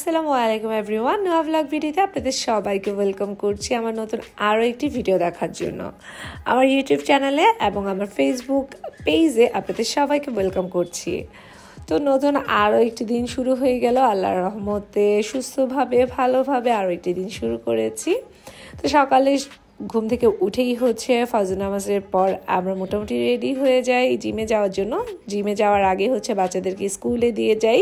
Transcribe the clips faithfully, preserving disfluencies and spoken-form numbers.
আসসালামু আলাইকুম everyone, Nuha blog ভিডিওতে আপনাদের সবাইকে ওয়েলকাম করছি আমার নতুন আরও একটি ভিডিও দেখার জন্য। আমার ইউটিউব চ্যানেলে এবং আমার ফেসবুক পেজে আপনাদের সবাইকে ওয়েলকাম করছি। তো নতুন আরও একটি দিন শুরু হয়ে গেল, আল্লাহর রহমতে সুস্থভাবে ভালোভাবে আরও একটি দিন শুরু করেছি। তো সকালে ঘুম থেকে উঠেই হচ্ছে ফজর নামাজের পর আমরা মোটামুটি রেডি হয়ে যাই জিমে যাওয়ার জন্য। জিমে যাওয়ার আগে হচ্ছে বাচ্চাদেরকে স্কুলে দিয়ে যাই,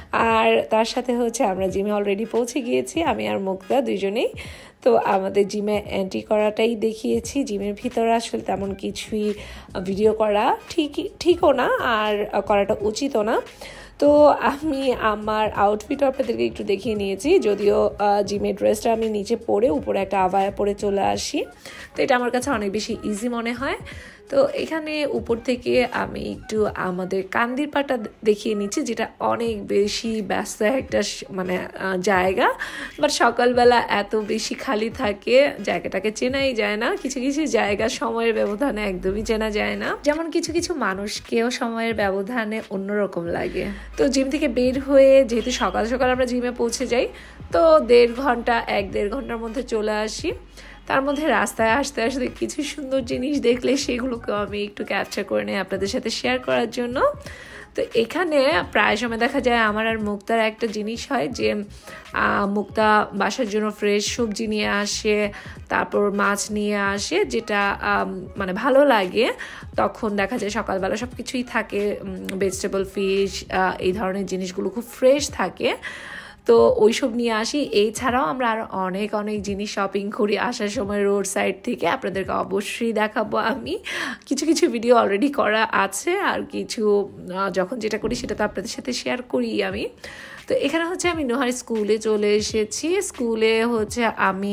আর তার সাথে হচ্ছে আমরা জিমে অলরেডি পৌঁছে গিয়েছি, আমি আর মুক্তা দুইজনেই। তো আমাদের জিমে এন্ট্রি করাটাই দেখিয়েছি। জিমের ভিতরে আসলে তেমন কিছুই ভিডিও করা ঠিক ঠিকও না, আর করাটা উচিতও না। তো আমি আমার আউটফিট আপনাদেরকে একটু দেখিয়ে নিয়েছি, যদিও জিমের ড্রেসটা আমি নিচে পরে উপরে একটা আবায়া পরে চলে আসি। তো এটা আমার কাছে অনেক বেশি ইজি মনে হয়। তো এখানে উপর থেকে আমি একটু আমাদের কান্দির পাড়টা দেখিয়ে নিচ্ছি, যেটা অনেক বেশি ব্যস্ত একটা মানে জায়গা, বাট সকালবেলা এত বেশি খালি থাকে জায়গাটাকে চেনাই যায় না। কিছু কিছু জায়গা সময়ের ব্যবধানে একদমই চেনা যায় না, যেমন কিছু কিছু মানুষকেও সময়ের ব্যবধানে অন্যরকম লাগে। তো জিম থেকে বের হয়ে যেহেতু সকাল সকাল আমরা জিমে পৌঁছে যাই, তো দেড় ঘন্টা এক দেড় ঘন্টার মধ্যে চলে আসি। তার মধ্যে রাস্তায় আসতে আসতে কিছু সুন্দর জিনিস দেখলে সেগুলোকেও আমি একটু ক্যাপচার করে নিই আপনাদের সাথে শেয়ার করার জন্য। তো এখানে প্রায় সময় দেখা যায় আমার আর মুক্তার একটা জিনিস হয় যে মুক্তা বাসার জন্য ফ্রেশ সবজি নিয়ে আসে, তারপর মাছ নিয়ে আসে, যেটা মানে ভালো লাগে। তখন দেখা যায় সকালবেলা সব কিছুই থাকে, ভেজিটেবল, ফিশ, এই ধরনের জিনিসগুলো খুব ফ্রেশ থাকে। তো ওইসব নিয়ে আসি। এছাড়াও আমরা আরও অনেক অনেক জিনিস শপিং করি আসার সময় রোড সাইড থেকে, আপনাদেরকে অবশ্যই দেখাবো। আমি কিছু কিছু ভিডিও অলরেডি করা আছে, আর কিছু যখন যেটা করি সেটা তো আপনাদের সাথে শেয়ার করি আমি। তো এখানে হচ্ছে আমি নুহার স্কুলে চলে এসেছি। স্কুলে হচ্ছে আমি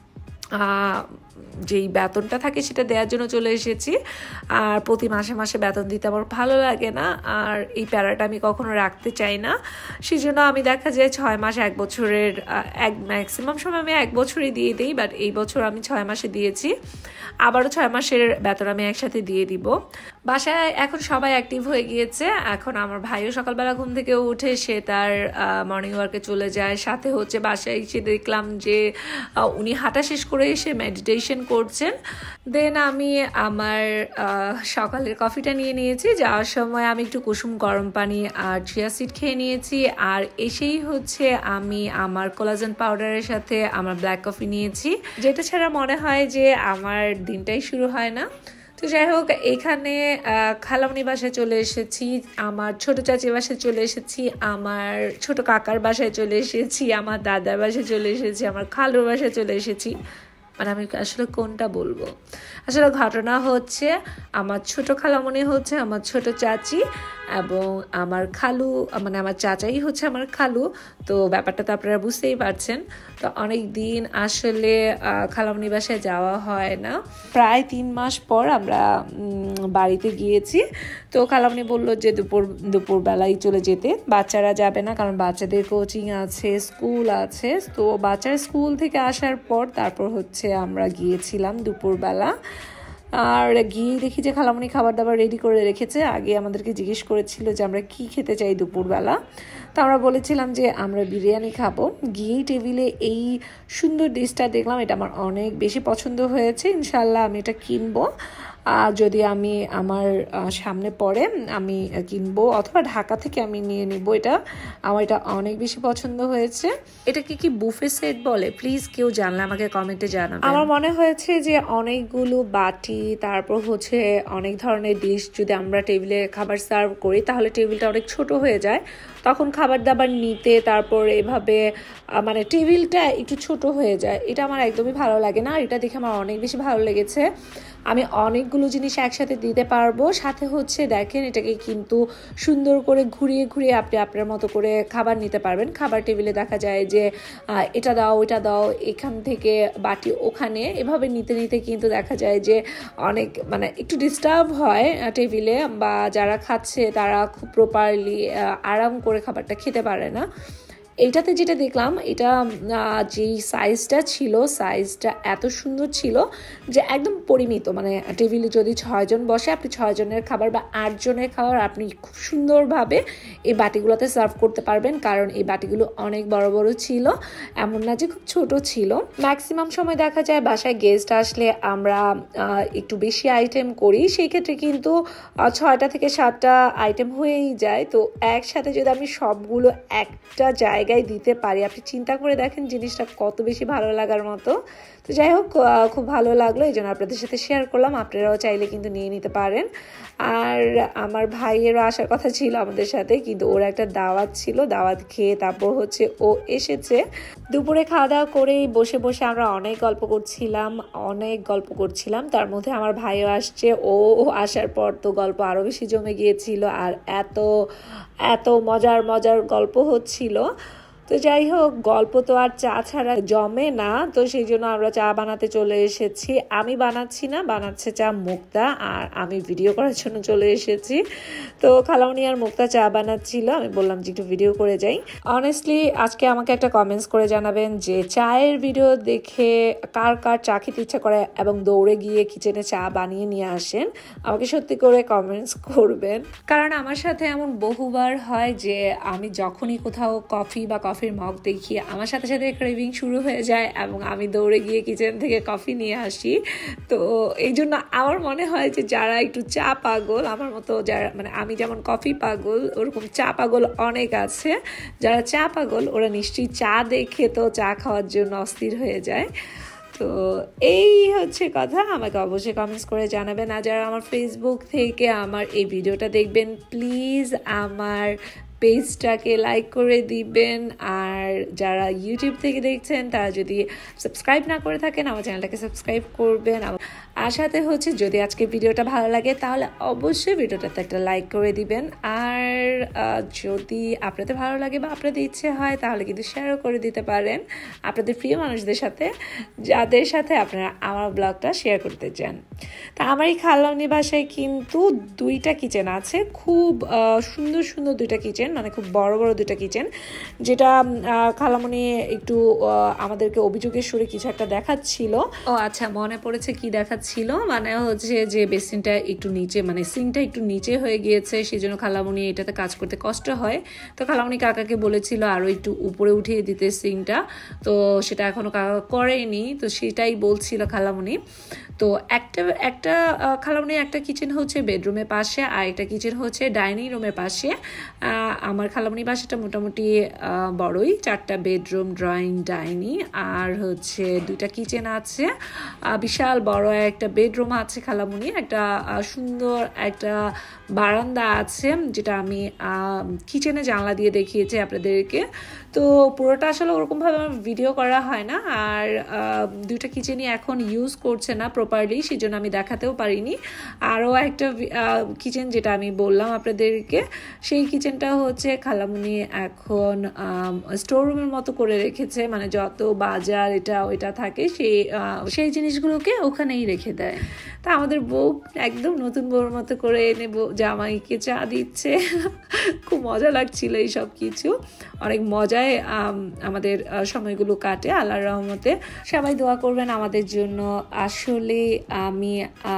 যেই বেতনটা থাকে সেটা দেওয়ার জন্য চলে এসেছি, আর প্রতি মাসে মাসে বেতন দিতে আমার ভালো লাগে না, আর এই প্যারাটা আমি কখনো রাখতে চাই না। সেই জন্য আমি দেখা যায় ছয় মাস এক বছরের এক ম্যাক্সিমাম সময় আমি এক বছরই দিয়ে দিই, বাট এই বছর আমি ছয় মাসে দিয়েছি, আবারও ছয় মাসের বেতন আমি একসাথে দিয়ে দিব। বাসায় এখন সবাই অ্যাক্টিভ হয়ে গিয়েছে। এখন আমার ভাইও সকালবেলা ঘুম থেকে উঠে সে তার মর্নিং ওয়ার্কে চলে যায়। সাথে হচ্ছে বাসায় এসে দেখলাম যে উনি হাঁটা শেষ করে এসে মেডিটেশন করছেন। দেন আমি আমার সকালের কফিটা নিয়ে নিয়েছি। যাওয়ার সময় আমি একটু কুসুম গরম পানি আর চিয়া সিড খেয়ে নিয়েছি, আর এসেই হচ্ছে আমি আমার কোলাজেন পাউডারের সাথে আমার ব্ল্যাক কফি নিয়েছি, যেটা ছাড়া মনে হয় যে আমার দিনটাই শুরু হয় না। তো যাই হোক, এখানে খালামণি বাসায় চলে এসেছি, আমার ছোট চাচির বাসায় চলে এসেছি, আমার ছোট কাকার বাসায় চলে এসেছি, আমার দাদার বাসায় চলে এসেছি, আমার খালুর বাসায় চলে এসেছি। মানে আমি আসলে কোনটা বলবো, আসলে ঘটনা হচ্ছে আমার ছোট খালামণি হচ্ছে আমার ছোট চাচি, এবং আমার খালু মানে আমার চাচাই হচ্ছে আমার খালু। তো ব্যাপারটা তো আপনারা বুঝতেই পারছেন। তো অনেক দিন আসলে খালামণি বাসায় যাওয়া হয় না, প্রায় তিন মাস পর আমরা বাড়িতে গিয়েছি। তো খালামণি বললো যে দুপুর দুপুরবেলায় চলে যেতে, বাচ্চারা যাবে না কারণ বাচ্চাদের কোচিং আছে, স্কুল আছে। তো বাচ্চার স্কুল থেকে আসার পর তারপর হচ্ছে আমরা গিয়েছিলাম দুপুরবেলা। আর গিয়ে দেখি যে খালামণি খাবার দাবার রেডি করে রেখেছে। আগে আমাদেরকে জিজ্ঞেস করেছিল যে আমরা কি খেতে চাই দুপুরবেলা, তো আমরা বলেছিলাম যে আমরা বিরিয়ানি খাবো। গিয়েই টেবিলে এই সুন্দর ডিশটা দেখলাম, এটা আমার অনেক বেশি পছন্দ হয়েছে। ইনশাল্লাহ আমি এটা কিনবো, যদি আমি আমার সামনে পড়ে আমি কিনবো, অথবা ঢাকা থেকে আমি নিয়ে নিব। এটা আমার এটা অনেক বেশি পছন্দ হয়েছে। এটা কি কি বুফে সেট বলে, প্লিজ কেউ জানলে আমাকে কমেন্টে জানাবেন। আমার মনে হয়েছে যে অনেকগুলো বাটি, তারপর হচ্ছে অনেক ধরনের ডিশ যদি আমরা টেবিলে খাবার সার্ভ করি তাহলে টেবিলটা অনেক ছোট হয়ে যায়, তখন খাবার দাবার নিতে তারপর এভাবে মানে টেবিলটা একটু ছোট হয়ে যায়। এটা আমার একদমই ভালো লাগে না, এটা দেখে আমার অনেক বেশি ভালো লেগেছে। আমি অনেকগুলো জিনিস একসাথে দিতে পারবো। সাথে হচ্ছে দেখেন, এটাকে কিন্তু সুন্দর করে ঘুরিয়ে ঘুরিয়ে আপনি আপনার মতো করে খাবার নিতে পারবেন। খাবার টেবিলে দেখা যায় যে এটা দাও ওইটা দাও, এখান থেকে বাটি ওখানে, এভাবে নিতে নিতে কিন্তু দেখা যায় যে অনেক মানে একটু ডিস্টার্ব হয় টেবিলে, বা যারা খাচ্ছে তারা খুব প্রপারলি আরাম করে খাবারটা খেতে পারে না। এইটাতে যেটা দেখলাম এটা যেই সাইজটা ছিল সাইজটা এত সুন্দর ছিল যে একদম পরিমিত, মানে টেবিলে যদি ছয়জন বসে আপনি ছয়জনের খাবার বা আটজনের খাবার আপনি খুব সুন্দরভাবে এই বাটিগুলোতে সার্ভ করতে পারবেন, কারণ এই বাটিগুলো অনেক বড় বড় ছিল, এমন না যে খুব ছোট ছিল। ম্যাক্সিমাম সময় দেখা যায় বাসায় গেস্ট আসলে আমরা একটু বেশি আইটেম করি, সেই ক্ষেত্রে কিন্তু ছয়টা থেকে সাতটা আইটেম হয়েই যায়। তো একসাথে যদি আমি সবগুলো একটা জায়গায় দিতে পারি, আপনি চিন্তা করে দেখেন জিনিসটা কত বেশি ভালো লাগার মতো। তো যাই হোক, খুব ভালো লাগলো, এই জন্য আপনাদের সাথে শেয়ার করলাম। আপনারাও চাইলে কিন্তু নিয়ে নিতে পারেন। আর আমার ভাইয়েরও আসার কথা ছিল আমাদের সাথে, কিন্তু ওর একটা দাওয়াত ছিল, দাওয়াত খেয়ে তারপর হচ্ছে ও এসেছে। দুপুরে খাওয়া দাওয়া করেই বসে বসে আমরা অনেক গল্প করছিলাম অনেক গল্প করছিলাম তার মধ্যে আমার ভাইও আসছে। ও আসার পর তো গল্প আরও বেশি জমে গিয়েছিল, আর এত এত মজার মজার গল্প হচ্ছিল। তো যাই হোক, গল্প তো আর চা ছাড়া জমে না, তো সেই জন্য আমরা চা বানাতে চলে এসেছি। আমি বানাচ্ছি না, বানাচ্ছে চা মুক্তা, আর আমি ভিডিও করার জন্য চলে এসেছি। তো খালামণি আর মুক্তা চা বানাচ্ছিল, আমি বললাম যে একটু ভিডিও করে যাই। অনেস্টলি আজকে আমাকে একটা কমেন্টস করে জানাবেন যে চায়ের ভিডিও দেখে কার কার চা খেতে ইচ্ছা করে এবং দৌড়ে গিয়ে কিচেনে চা বানিয়ে নিয়ে আসেন। আমাকে সত্যি করে কমেন্টস করবেন, কারণ আমার সাথে এমন বহুবার হয় যে আমি যখনই কোথাও কফি বা কফির মগ দেখি আমার সাথে সাথে ক্রেভিং শুরু হয়ে যায় এবং আমি দৌড়ে গিয়ে কিচেন থেকে কফি নিয়ে আসি। তো এই জন্য আমার মনে হয় যে যারা একটু চা পাগল আমার মতো, যারা মানে আমি যেমন কফি পাগল ওরকম চা পাগল অনেক আছে, যারা চা পাগল ওরা নিশ্চয়ই চা দেখে তো চা খাওয়ার জন্য অস্থির হয়ে যায়। তো এই হচ্ছে কথা, আমাকে অবশ্যই কমেন্টস করে জানাবেন। আর যারা আমার ফেসবুক থেকে আমার এই ভিডিওটা দেখবেন প্লিজ আমার পেজটাকে লাইক করে দিবেন, আর যারা ইউটিউব থেকে দেখছেন তারা যদি সাবস্ক্রাইব না করে থাকেন আমার চ্যানেলটাকে সাবস্ক্রাইব করবেন। আর সাথে হচ্ছে যদি আজকে ভিডিওটা ভালো লাগে তাহলে অবশ্যই ভিডিওটাতে একটা লাইক করে দিবেন, আর যদি আপনাদের ভালো লাগে বা আপনাদের ইচ্ছে হয় তাহলে কিন্তু শেয়ারও করে দিতে পারেন আপনাদের প্রিয় মানুষদের সাথে, যাদের সাথে আপনারা আমার ব্লগটা শেয়ার করতে চান। তা আমার এই খালামণি বাসায় কিন্তু দুইটা কিচেন আছে, খুব সুন্দর সুন্দর দুইটা কিচেন, মানে খুব বড় বড় দুইটা কিচেন, যেটা খালামণি একটু আমাদেরকে অভিযোগের সুরে কিছু একটা দেখাচ্ছিল। ও আচ্ছা, মনে পড়েছে কি দেখাচ্ছিল, মানে হচ্ছে যে বেসিনটা একটু নিচে, মানে সিঙ্কটা একটু নিচে হয়ে গিয়েছে, সেই জন্য খালামণি এটাতে কাজ করতে কষ্ট হয়। তো খালামণি কাকাকে বলেছিল আরও একটু উপরে উঠিয়ে দিতে সিঙ্কটা, তো সেটা এখনো কাকা করেনি, তো সেটাই বলছিল খালামণি। তো একটা একটা খালামণি একটা কিচেন হচ্ছে বেডরুমের পাশে, আর একটা কিচেন হচ্ছে ডাইনিং রুমের পাশে। আমার খালামণি বাসাটা মোটামুটি বড়ই, চারটা বেডরুম, ড্রয়িং, ডাইনিং, আর হচ্ছে দুইটা কিচেন আছে, বিশাল বড় একটা বেডরুম আছে খালামণির, একটা সুন্দর একটা বারান্দা আছে যেটা আমি কিচেনে জানলা দিয়ে দেখিয়েছি আপনাদেরকে। তো পুরোটা আসলে ওরকমভাবে আমার ভিডিও করা হয় না, আর দুইটা কিচেনই এখন ইউজ করছে না প্রপারলি, সেই জন্য আমি দেখাতেও পারিনি। আরও একটা কিচেন যেটা আমি বললাম আপনাদেরকে, সেই কিচেনটা হচ্ছে খালামণি এখন স্টোর রুমের মতো করে রেখেছে, মানে যত বাজার এটা ওইটা থাকে সেই সেই জিনিসগুলোকে ওখানেই রেখে দেয়। তা আমাদের বউ একদম নতুন বউর মতো করে এনে জামাইকে চা দিচ্ছে, খুব মজা লাগছিল এই সব কিছু, অনেক মজায় আমাদের সময়গুলো কাটে আল্লাহর রহমতে। সবাই দোয়া করবেন আমাদের জন্য। আসলে আমি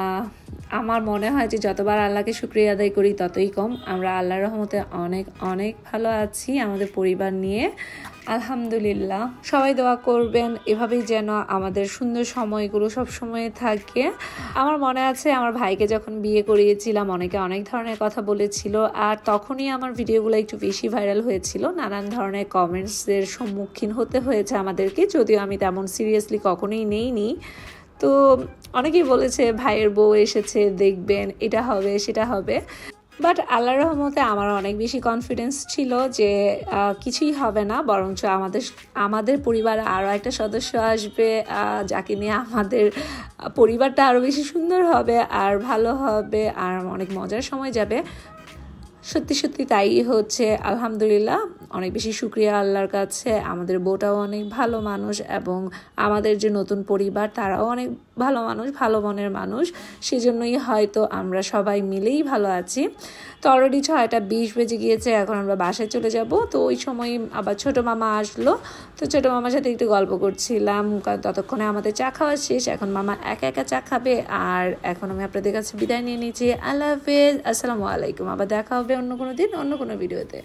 আমার মনে হয় যে যতবার আল্লাহকে শুকরিয়া আদায় করি ততই কম। আমরা আল্লাহর রহমতে অনেক অনেক ভালো আছি আমাদের পরিবার নিয়ে, আলহামদুলিল্লাহ। সবাই দোয়া করবেন এভাবেই যেন আমাদের সুন্দর সময়গুলো সব সময় থাকে। আমার মনে আছে আমার ভাইকে যখন বিয়ে করিয়েছিলাম অনেকে অনেক ধরনের কথা বলেছিল, আর তখনই আমার ভিডিওগুলো একটু বেশি ভাইরাল হয়েছিল, নানান ধরনের কমেন্টসের সম্মুখীন হতে হয়েছে আমাদেরকে, যদিও আমি তেমন সিরিয়াসলি কখনোই নেইনি। তো অনেকেই বলেছে ভাইয়ের বউ এসেছে দেখবেন এটা হবে সেটা হবে, বাট আল্লাহর রহমতে আমার অনেক বেশি কনফিডেন্স ছিল যে কিছুই হবে না, বরঞ্চ আমাদের আমাদের পরিবারে আরও একটা সদস্য আসবে যাকে নিয়ে আমাদের পরিবারটা আরও বেশি সুন্দর হবে আর ভালো হবে আর অনেক মজার সময় যাবে। সত্যি সত্যি তাই হচ্ছে, আলহামদুলিল্লাহ। অনেক বেশি শুকরিয়া আল্লাহর কাছে। আমাদের বউটাও অনেক ভালো মানুষ এবং আমাদের যে নতুন পরিবার তারাও অনেক ভালো মানুষ, ভালো মনের মানুষ, সেজন্যই হয়তো আমরা সবাই মিলেই ভালো আছি। তো অলরেডি ছয়টা বিশ বেজে গিয়েছে, এখন আমরা বাসায় চলে যাব। তো ওই সময় আবার ছোটো মামা আসলো, তো ছোটো মামার সাথে একটু গল্প করছিলাম, কারণ ততক্ষণে আমাদের চা খাওয়া শেষ। এখন মামা একা একা চা খাবে, আর এখন আমি আপনাদের কাছে বিদায় নিয়ে নিচ্ছি। আল্লাহ হাফেজ, আসসালামু আলাইকুম। আবার দেখা হবে অন্য কোনো দিন অন্য কোনো ভিডিওতে।